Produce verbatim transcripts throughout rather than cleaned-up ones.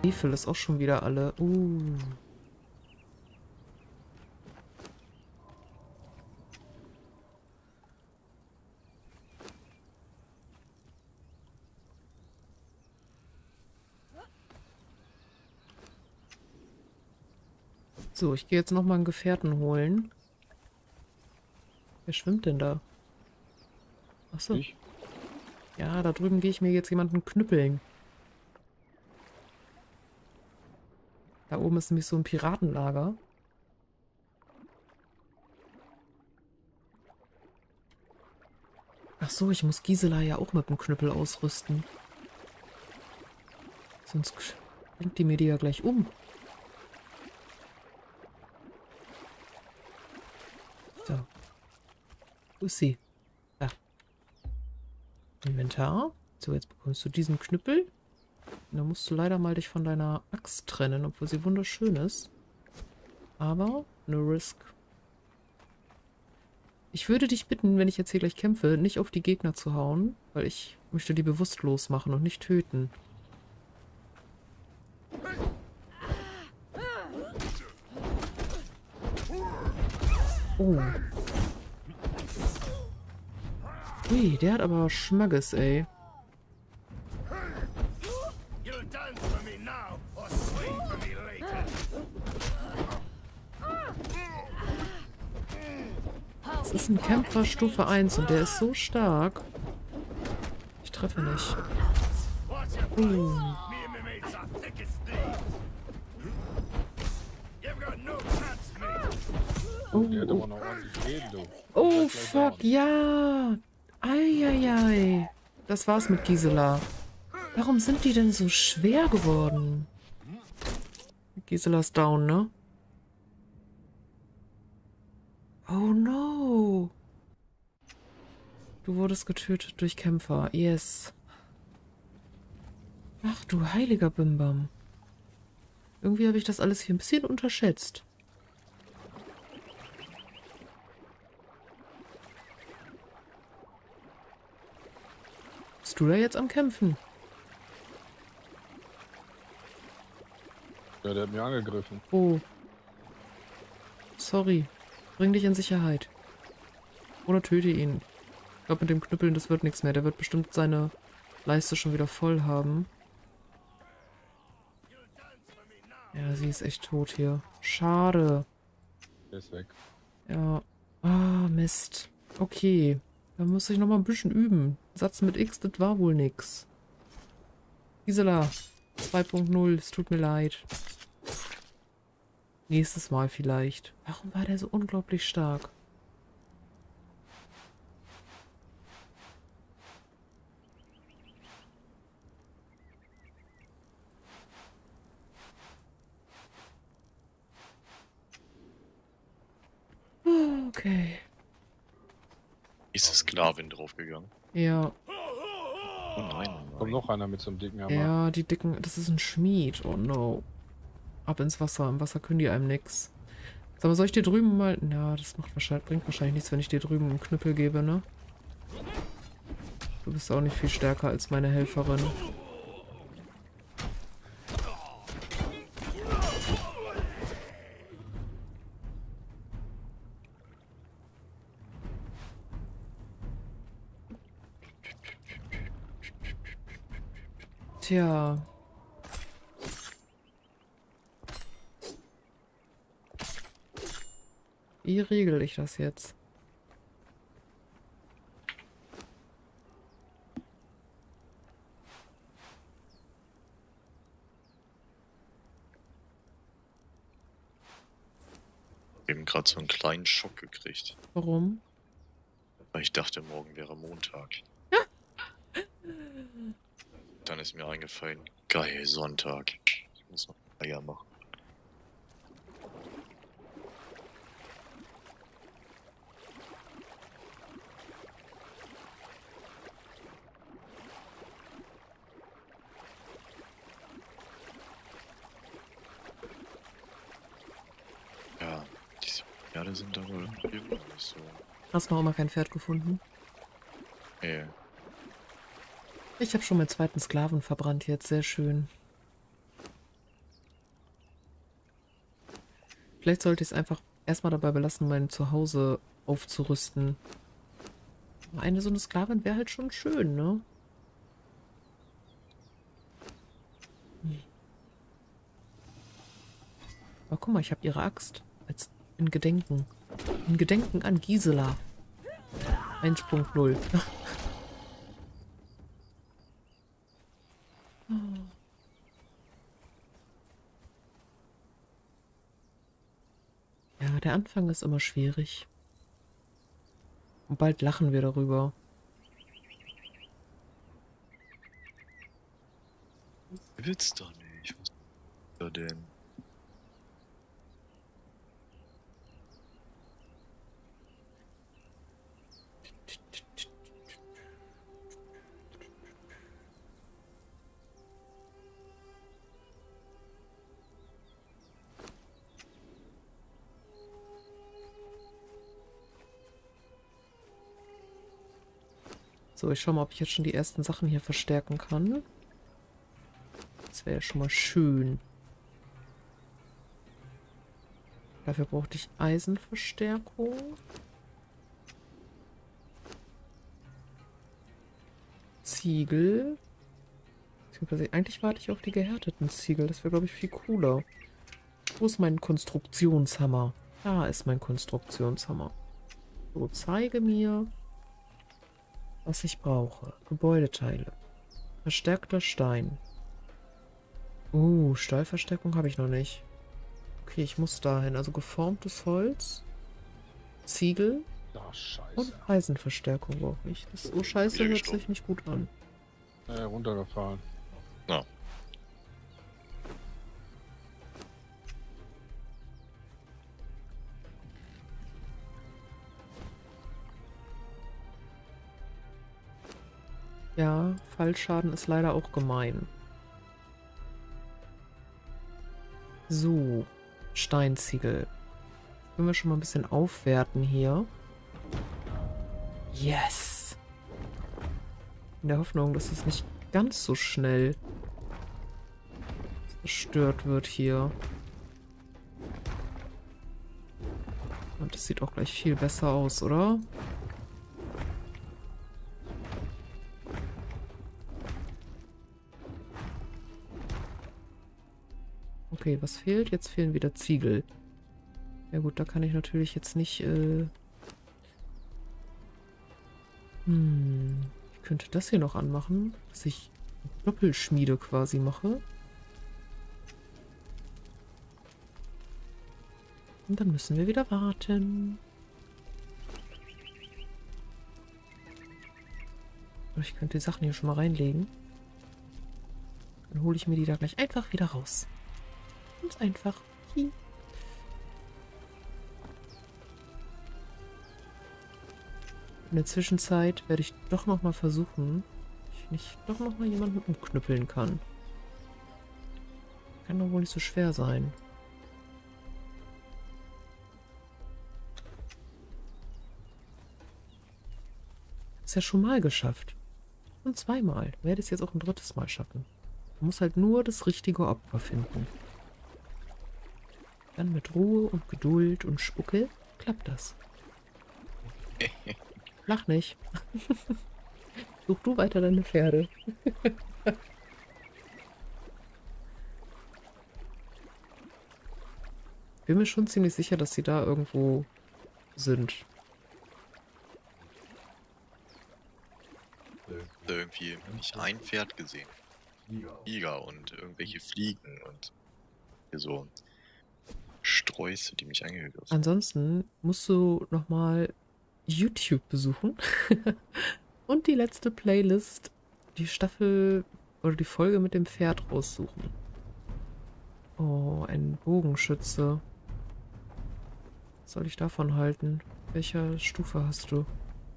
Stiefel ist auch schon wieder alle. Uh. So, ich gehe jetzt noch mal einen Gefährten holen. Wer schwimmt denn da? Achso. Ich? Ja, da drüben gehe ich mir jetzt jemanden knüppeln. Da oben ist nämlich so ein Piratenlager. Ach so, ich muss Gisela ja auch mit dem Knüppel ausrüsten. Sonst bringt die mir die ja gleich um. So. Wo ist sie? Da. Inventar. So, jetzt bekommst du diesen Knüppel. Und dann musst du leider mal dich von deiner Axt trennen, obwohl sie wunderschön ist. Aber, no risk. Ich würde dich bitten, wenn ich jetzt hier gleich kämpfe, nicht auf die Gegner zu hauen, weil ich möchte die bewusstlos machen und nicht töten. Oh. Ui, der hat aber Schmackes, ey. Das ist ein Kämpfer Stufe eins und der ist so stark. Ich treffe nicht. Uh. Oh, Der hat aber noch ordentlich Leben, du. oh fuck, ja. Eieiei. Das war's mit Gisela. Warum sind die denn so schwer geworden? Gisela ist down, ne? Oh no. Du wurdest getötet durch Kämpfer. Yes. Ach du heiliger Bimbam. Irgendwie habe ich das alles hier ein bisschen unterschätzt. Bist du da jetzt am Kämpfen? Ja, der hat mir angegriffen. Oh. Sorry. Bring dich in Sicherheit. Oder töte ihn. Ich glaube, mit dem Knüppeln, das wird nichts mehr. Der wird bestimmt seine Leiste schon wieder voll haben. Ja, sie ist echt tot hier. Schade. Der ist weg. Ja. Ah, Mist. Okay. Da muss ich noch mal ein bisschen üben. Satz mit X, das war wohl nix. Gisela. zwei Punkt null. Es tut mir leid. Nächstes Mal vielleicht. Warum war der so unglaublich stark? Okay. Ist die Sklavin draufgegangen? Ja. Oh nein, oh Kommt nein. noch einer mit so einem dicken Hammer. Ja, die dicken. Das ist ein Schmied. Oh no. Ab ins Wasser. Im Wasser können die einem nix. Sag mal, soll ich dir drüben mal... Na, das macht wahrscheinlich, bringt wahrscheinlich nichts, wenn ich dir drüben einen Knüppel gebe, ne? Du bist auch nicht viel stärker als meine Helferin. Tja. Wie regel ich das jetzt? Eben gerade so einen kleinen Schock gekriegt. Warum? Weil ich dachte, morgen wäre Montag. Dann ist mir eingefallen, geil, Sonntag. Ich muss noch Eier machen. Ja, diese Pferde sind aber irgendwie nicht so. Hast noch immer kein Pferd gefunden? Nee. Ich habe schon meinen zweiten Sklaven verbrannt jetzt. Sehr schön. Vielleicht sollte ich es einfach erstmal dabei belassen, mein Zuhause aufzurüsten. Aber eine so eine Sklavin wäre halt schon schön, ne? Hm. Aber guck mal, ich habe ihre Axt. Als in Gedenken. In Gedenken an Gisela. eins Punkt null. Ja, der Anfang ist immer schwierig. Und bald lachen wir darüber. Will's doch nicht. Was ist da denn? So, ich schau mal, ob ich jetzt schon die ersten Sachen hier verstärken kann. Das wäre ja schon mal schön. Dafür brauchte ich Eisenverstärkung. Ziegel. Beziehungsweise eigentlich warte ich auf die gehärteten Ziegel. Das wäre, glaube ich, viel cooler. Wo ist mein Konstruktionshammer? Da ist mein Konstruktionshammer. So, zeige mir, was ich brauche. Gebäudeteile. Verstärkter Stein. Uh, Stahlverstärkung habe ich noch nicht. Okay, ich muss dahin. Also geformtes Holz, Ziegel Ah, scheiße. und Eisenverstärkung brauche ich. Das ist so scheiße, Wieder hört gestorben. sich nicht gut an. Äh, runtergefahren. Na, Ja, Fallschaden ist leider auch gemein. So, Steinziegel. Können wir schon mal ein bisschen aufwerten hier. Yes! In der Hoffnung, dass es nicht ganz so schnell zerstört wird hier. Und das sieht auch gleich viel besser aus, oder? Okay, was fehlt? Jetzt fehlen wieder Ziegel. Ja gut, da kann ich natürlich jetzt nicht... Äh hm, ich könnte das hier noch anmachen, dass ich Doppelschmiede quasi mache. Und dann müssen wir wieder warten. Aber ich könnte die Sachen hier schon mal reinlegen. Dann hole ich mir die da gleich einfach wieder raus. Ganz einfach. Hi. In der Zwischenzeit werde ich doch noch mal versuchen, ob ich nicht doch noch mal jemanden umknüppeln kann. Kann doch wohl nicht so schwer sein. Ist ja schon mal geschafft. Und zweimal. Ich werde es jetzt auch ein drittes Mal schaffen. Man muss halt nur das richtige Opfer finden. Dann mit Ruhe und Geduld und Spucke klappt das. Lach nicht. Such du weiter deine Pferde. Bin mir schon ziemlich sicher, dass sie da irgendwo sind. irgendwie hab ich ein Pferd gesehen. Tiger und irgendwelche Fliegen und hier so Sträuße, die mich angehört haben. Ansonsten musst du nochmal YouTube besuchen und die letzte Playlist, die Staffel oder die Folge mit dem Pferd raussuchen. Oh, ein Bogenschütze. Was soll ich davon halten? Welcher Stufe hast du?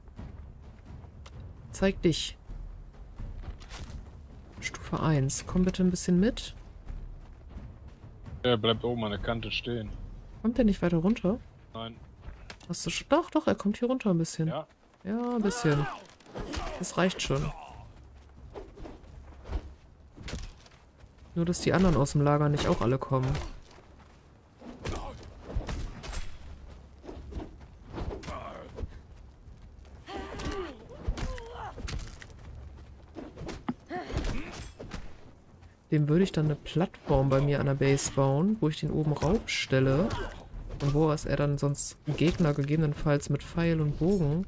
Zeig dich. Stufe eins. Komm bitte ein bisschen mit. Er bleibt oben an der Kante stehen. Kommt der nicht weiter runter? Nein. Hast du schon? Doch, doch, er kommt hier runter ein bisschen. Ja. Ja, ein bisschen. Das reicht schon. Nur, dass die anderen aus dem Lager nicht auch alle kommen. dem würde ich dann eine Plattform bei mir an der Base bauen, wo ich den oben raufstelle. Und wo es er dann sonst Gegner gegebenenfalls mit Pfeil und Bogen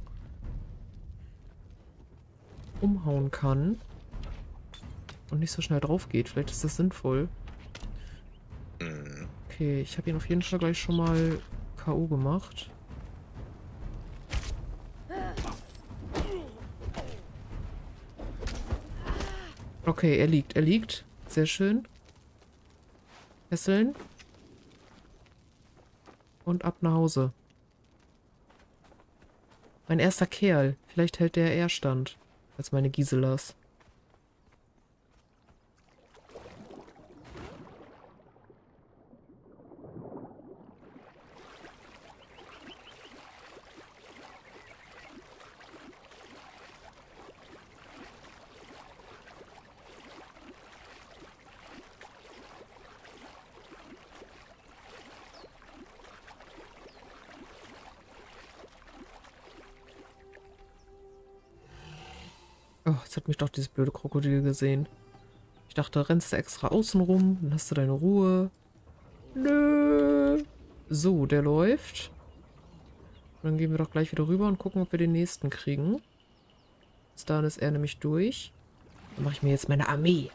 umhauen kann. Und nicht so schnell drauf geht. Vielleicht ist das sinnvoll. Mhm. Okay, ich habe ihn auf jeden Fall gleich schon mal K O gemacht. Okay, er liegt, er liegt. Sehr schön. Fesseln. Und ab nach Hause. Mein erster Kerl. Vielleicht hält der eher stand als meine Giselas. Oh, jetzt hat mich doch dieses blöde Krokodil gesehen. Ich dachte, rennst du extra außen rum, dann hast du deine Ruhe. Nö. So, der läuft. Dann gehen wir doch gleich wieder rüber und gucken, ob wir den nächsten kriegen. Bis dahin ist er nämlich durch. Dann mache ich mir jetzt meine Armee.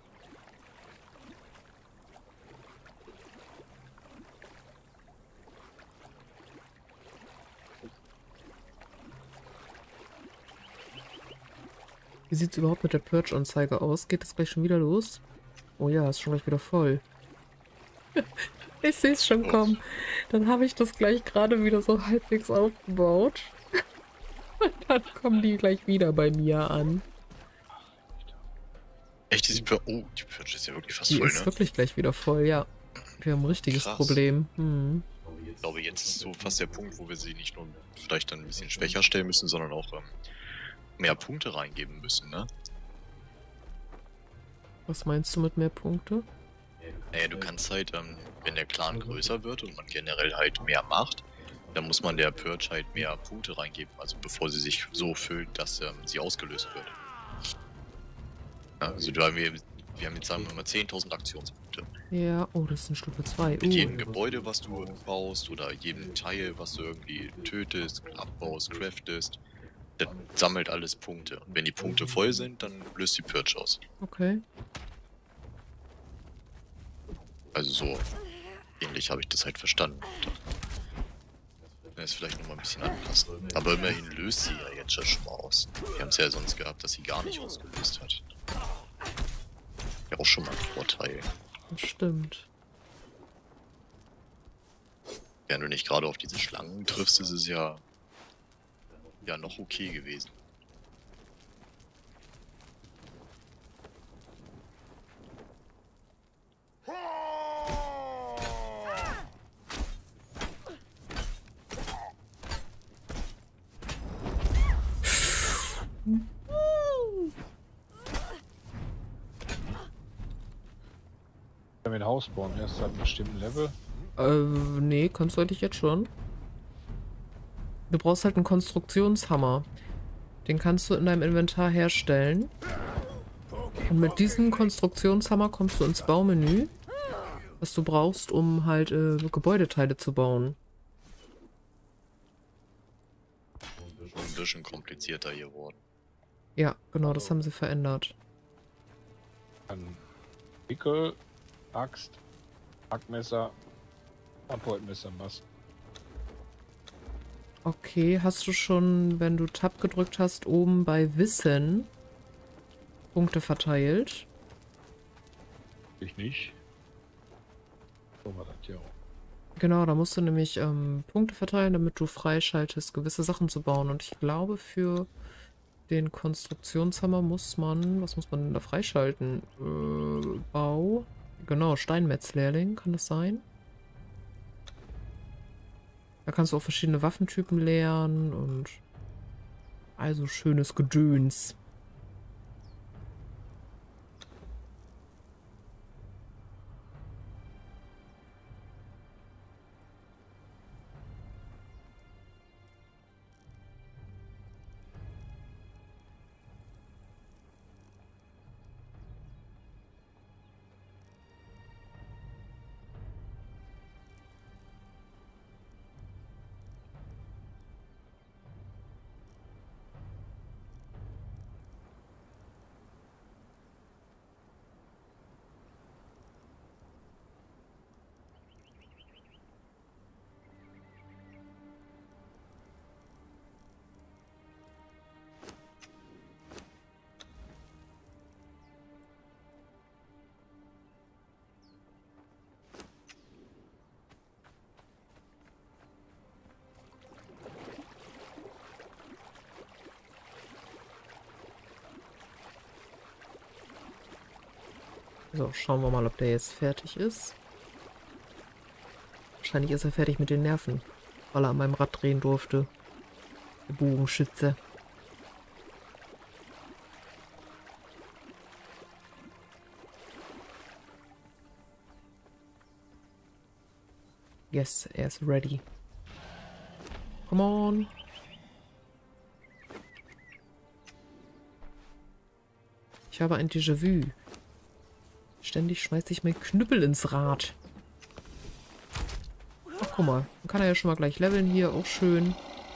Wie sieht es überhaupt mit der Purge-Anzeige aus? Geht das gleich schon wieder los? Oh ja, ist schon gleich wieder voll. Ich sehe es schon kommen. Dann habe ich das gleich gerade wieder so halbwegs aufgebaut. Und dann kommen die gleich wieder bei mir an. Echt, diese Purge? Oh, die Purge ist ja wirklich fast Die voll, ist ne? wirklich gleich wieder voll, ja. Wir haben ein richtiges Krass. Problem. Hm. Ich glaube, jetzt ist so fast der Punkt, wo wir sie nicht nur vielleicht dann ein bisschen schwächer stellen müssen, sondern auch ähm, mehr Punkte reingeben müssen, ne? Was meinst du mit mehr Punkte? Naja, du kannst halt, ähm, wenn der Clan größer wird und man generell halt mehr macht, dann muss man der Purge halt mehr Punkte reingeben, also bevor sie sich so füllt, dass ähm, sie ausgelöst wird. Ja, also du, wir, wir haben jetzt, sagen wir mal, zehntausend Aktionspunkte. Ja, oh, das ist eine Stufe zwei. Mit Uh. jedem Gebäude, was du baust, oder jedem Teil, was du irgendwie tötest, abbaust, craftest, das sammelt alles Punkte. Und wenn die Punkte voll sind, dann löst die Purge aus. Okay. Also so ähnlich habe ich das halt verstanden. Das vielleicht nochmal ein bisschen anpassen. Aber immerhin löst sie ja jetzt schon mal aus. Wir haben es ja sonst gehabt, dass sie gar nicht ausgelöst hat. Ja, auch schon mal ein Vorteil. Das stimmt. Wenn du nicht gerade auf diese Schlangen triffst, ist es ja, ja noch okay gewesen. Ja, mit Haus bauen, erst ab einem bestimmten Level. Äh, nee, kannst du eigentlich jetzt schon. Du brauchst halt einen Konstruktionshammer. Den kannst du in deinem Inventar herstellen. Und mit diesem Konstruktionshammer kommst du ins Baumenü, was du brauchst, um halt äh, Gebäudeteile zu bauen. Ein bisschen komplizierter geworden. Ja, genau, das haben sie verändert. Dann Pickel, Axt, Hackmesser, Abholtmesser, was? Okay, hast du schon, wenn du Tab gedrückt hast, oben bei Wissen Punkte verteilt? Ich nicht. So war das ja. Genau, da musst du nämlich ähm, Punkte verteilen, damit du freischaltest, gewisse Sachen zu bauen. Und ich glaube, für den Konstruktionshammer muss man, was muss man denn da freischalten? Äh, Bau. Genau, Steinmetzlehrling, kann das sein? Da kannst du auch verschiedene Waffentypen lernen und also schönes Gedöns. So, schauen wir mal, ob der jetzt fertig ist. Wahrscheinlich ist er fertig mit den Nerven, weil er an meinem Rad drehen durfte. Der Bogenschütze. Yes, er ist ready. Come on. Ich habe ein Déjà-vu. Ständig schmeißt sich mein Knüppel ins Rad. Ach, guck mal. Dann kann er ja schon mal gleich leveln hier. Auch schön.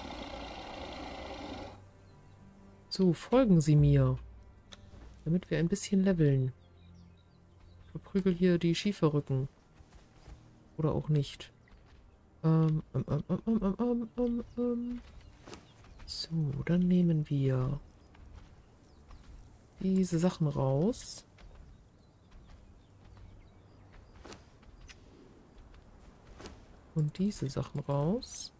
So, folgen Sie mir. Damit wir ein bisschen leveln. Verprügel hier die Schieferrücken. Oder auch nicht. Ähm, ähm, ähm, ähm, ähm, ähm, ähm, ähm. So, dann nehmen wir diese Sachen raus. Und diese Sachen raus.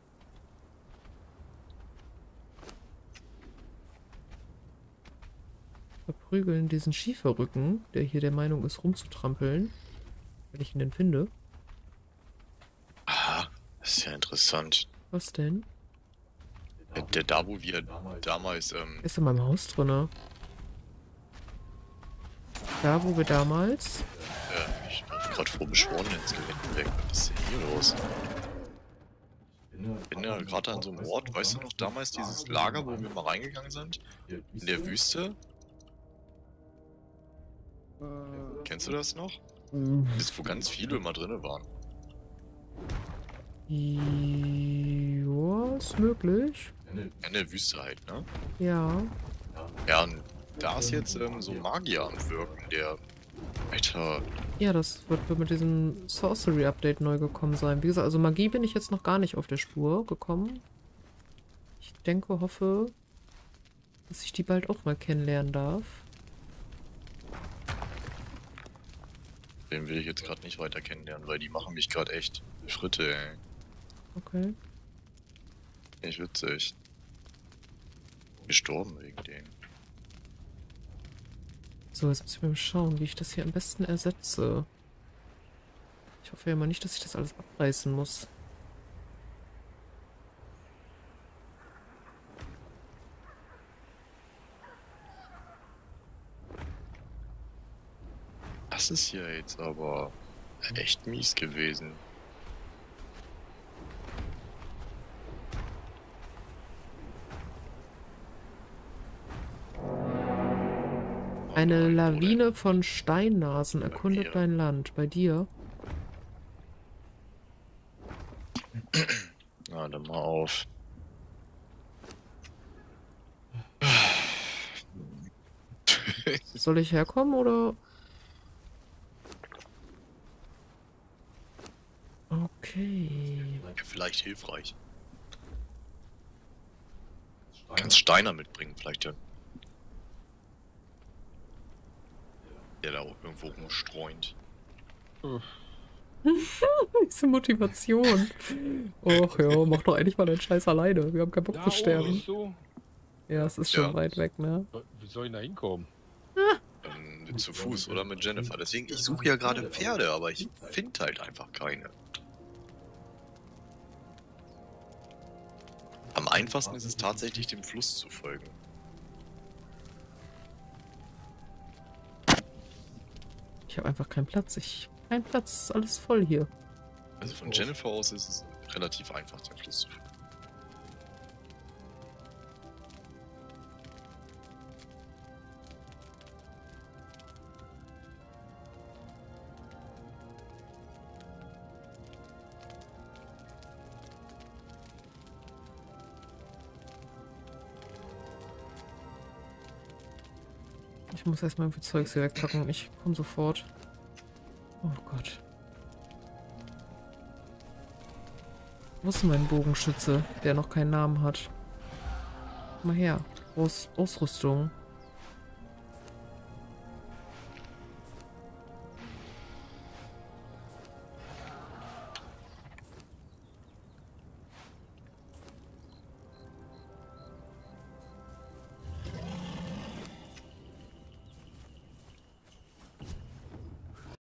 Verprügeln diesen Schieferrücken, der hier der Meinung ist, rumzutrampeln. Wenn ich ihn denn finde. Ah, das ist ja interessant. Was denn? Der, der da, wo wir damals, ähm... Ist in meinem Haus drinne. Da, wo wir damals... Äh, ich laufe gerade vor beschworenen ins Gelände weg. Was ist denn hier los? Ich bin ja gerade an so einem Ort, weißt du noch, damals dieses Lager, wo wir mal reingegangen sind? In der Wüste? Kennst du das noch? Das ist, wo ganz viele immer drinne waren. Ja, ist möglich. In der Wüste halt, ne? Ja. Ja, und da ist jetzt ähm, so ein Magier am Wirken, der... Alter... Ja, das wird, wird mit diesem Sorcery-Update neu gekommen sein. Wie gesagt, also Magie bin ich jetzt noch gar nicht auf der Spur gekommen. Ich denke, hoffe, dass ich die bald auch mal kennenlernen darf. Den will ich jetzt gerade nicht weiter kennenlernen, weil die machen mich gerade echt Schritte, ey. Okay. Nicht witzig. Gestorben wegen denen. So, jetzt muss ich mal schauen, wie ich das hier am besten ersetze. Ich hoffe ja mal nicht, dass ich das alles abreißen muss. Das ist ja jetzt aber echt mies gewesen. Eine Lawine von Steinnasen erkundet dein Land. Bei dir? Na, dann mal auf. Soll ich herkommen oder? Okay. Vielleicht hilfreich. Kannst Steiner mitbringen, vielleicht ja. Der da auch irgendwo rumstreunt. Diese Motivation. Och ja, mach doch eigentlich mal deinen Scheiß alleine. Wir haben keinen Bock Da zu sterben. oben so. Ja, es ist schon Ja. weit weg, ne? Wie soll ich da hinkommen? Ähm, zu Fuß oder mit Jennifer. Deswegen, ich suche ja gerade Pferde, aber ich finde halt einfach keine. Am einfachsten ist es tatsächlich, dem Fluss zu folgen. Ich habe einfach keinen Platz. Ich keinen Platz. Ist alles voll hier. Also von Jennifer aus ist es relativ einfach, den Fluss zu folgen. Ich muss erstmal irgendwie Zeugs hier wegpacken. Ich komme sofort. Oh Gott. Wo ist denn mein Bogenschütze, der noch keinen Namen hat? Komm mal her. Aus Ausrüstung.